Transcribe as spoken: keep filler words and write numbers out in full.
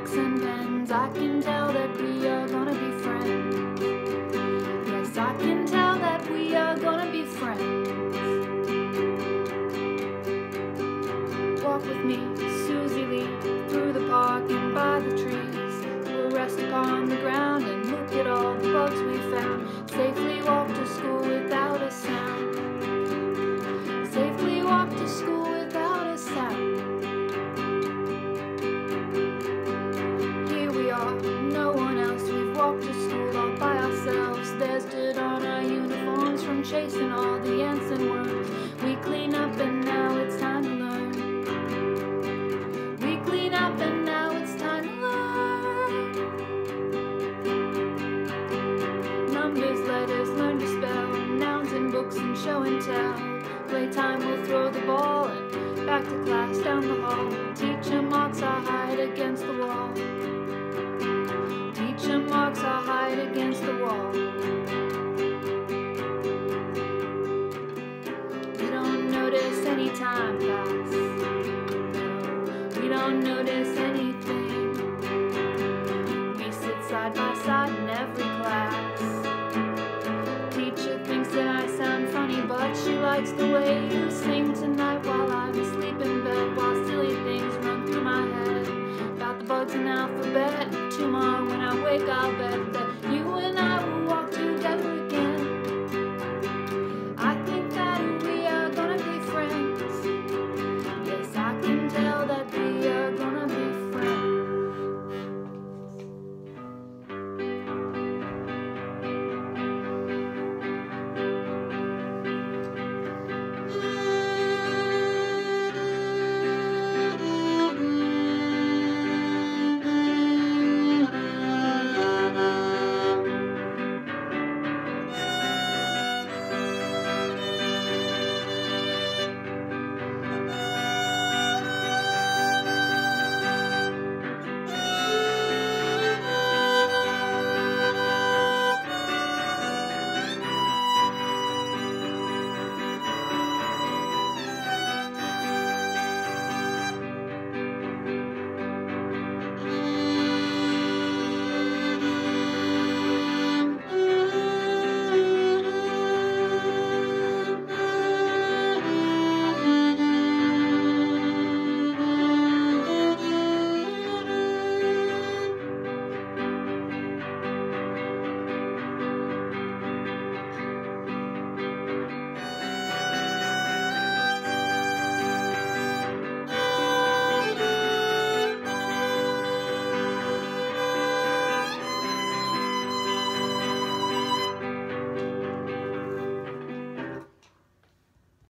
books and pens. I can tell that we are gonna be friends. Yes, I can tell that we are gonna be friends. Walk with me, Susie Lee, through the park and by the trees. We'll rest upon the ground and look at all the bugs we found. Safely walk to school without a sound. Safely walk to school without a sound. Here we are, no one else. We've walked to school all by ourselves. There's dirt on our uniforms from chasing all the ants and worms. We clean up and now it's time to learn. We clean up and now it's time to learn. Numbers, letters, learn to spell, nouns and books and show and tell. Playtime, we'll throw the ball and back to class down the hall. Teacher marks our hide against the wall. Teacher marks our hide against the wall. We don't notice any time pass. We don't notice anything. We sit side by side in every class. Teacher thinks that I sound funny, but she likes the way you sing tonight while I'm asleep in bed, while silly things run through my head about the bugs in the alphabet.